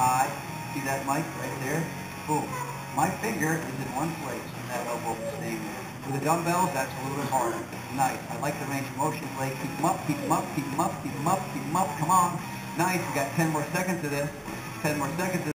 high. See that, Mike, right there? Boom. My finger is in one place, and that elbow is staying there. With the dumbbells, that's a little bit harder. Nice. I like the range of motion play. Keep them up, keep them up, keep them up, keep them up, keep them up. Come on. Nice. We got 10 more seconds of this. 10 more seconds of